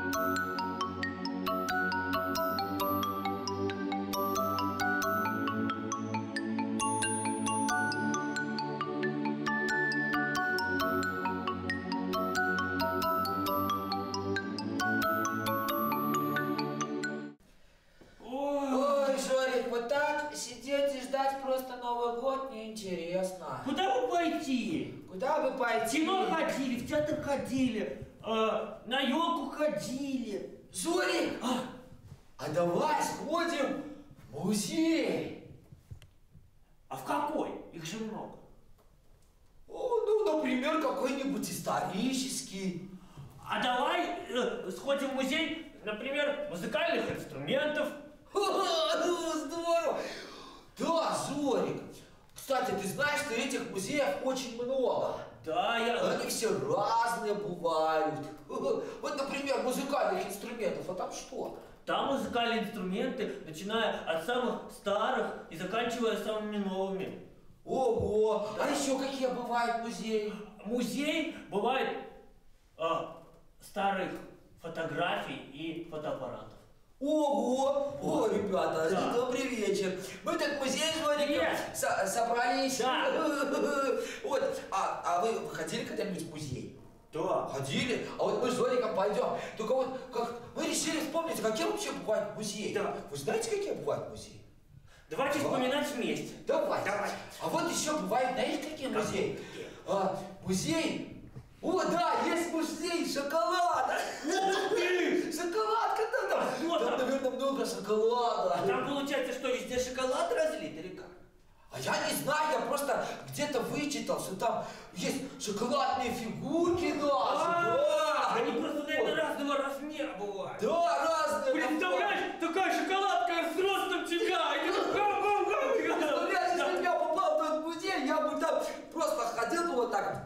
Сидеть и ждать просто Новый год неинтересно. Куда бы пойти? Куда бы пойти? В кино ходили, в театр ходили, на елку ходили. Зорик, а давай сходим в музей. А в какой? Их же много. Ну, например, какой-нибудь исторический. А давай сходим в музей, например, музыкальных инструментов. Ну, здорово! Да, Зорик! Кстати, ты знаешь, что этих музеев очень много? Да, Они все разные бывают. Вот, например, музыкальных инструментов, а там что? Там музыкальные инструменты, начиная от самых старых и заканчивая самыми новыми. Ого! Да. А еще какие бывают музеи? Музей бывает старых фотографий и фотоаппаратов. Ого! О, ребята, да. Добрый вечер. Мы тут в музей с Зориком собрались. Да. Вот, а вы ходили когда-нибудь в музей? Да. Ходили? А вот мы с Зориком пойдем. Только вот как мы решили вспомнить, какие вообще бывают музеи. Да. Вы знаете, какие бывают музеи? Давайте вспоминать вместе. Давай. А вот еще бывают, знаете, какие музеи? Музей. О, да, есть музей шоколада! Ух ты! Шоколадка там, наверное, много шоколада. А там получается, что везде шоколад разлит или как? А я не знаю, я просто где-то вычитал, что там есть шоколадные фигурки даже. Они просто, наверное, разного размера бывают. Да, разные. Представляешь, такая шоколадка с ростом тебя! Представляешь, если бы я попал в этот музей, я бы там просто ходил вот так.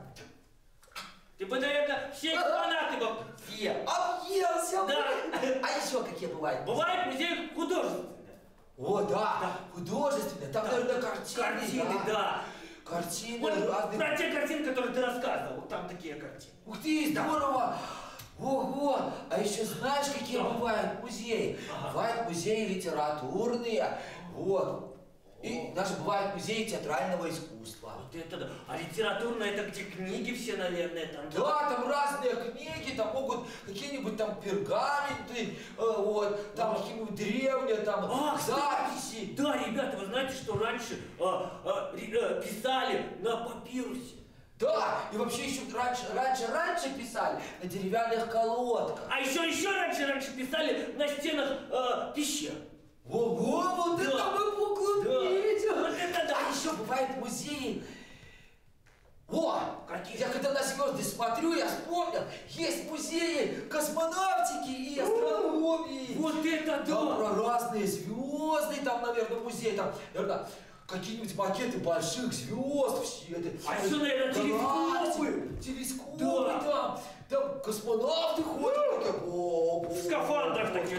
Ты бы, наверное, все экспонаты бы съел. Объелся! Да. А еще какие бывают? Бывает музей художественный. О, да, художественные. Там, наверное, картины. Картины, да. Картины Вот разные. про те картины, которые ты рассказывал, вот там такие картины. Ух ты, здорово! Ого! А еще знаешь, какие бывают музеи? Бывают музеи литературные. Вот. И даже бывают музеи театрального искусства. Вот это да. А литературное это где книги все, наверное, там. Да, там разные книги, там могут какие-нибудь там пергаменты, вот, там какие-нибудь древние, там записи. Да, ребята, вы знаете, что раньше писали на папирусе? Да, и вообще еще раньше писали на деревянных колодках. А еще раньше писали на стенах пещер. Ого, вот да. это мы поглубились! Да. Вот это да! А еще бывают музеи. Какие? Я когда на звезды смотрю, я вспомнил, есть музеи космонавтики и астрономии. Вот это да! Там про разные звезды, там, наверное, музей, там, наверное, какие-нибудь макеты больших звезд, все это. А еще, наверное, телескопы там космонавты ходят такие. В скафандрах такие.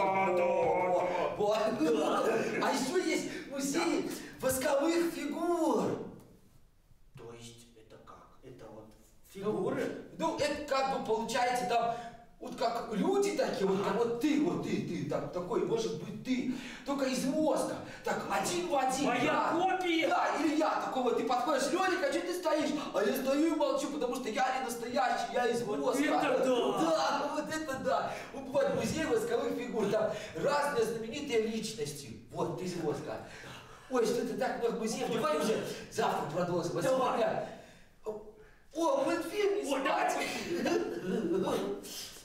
А еще есть музей восковых фигур. То есть это как? Это вот фигуры? Ну, это как бы получается там, вот как люди такие, вот ты, там такой, может быть ты, только из мозга, так один в один. Моя копия? Да, или я такого, ты подходишь, Лёлик, а что ты стоишь? А я стою и молчу, потому что я не настоящий, я из мозга. Вот это да! Да, вот это да! Вот бывает музей восковых фигур, там разные знаменитые личности, вот из мозга. Ой, что-то так много музеев, давай уже завтра продолжим. Давай. О, мультфильм не давай.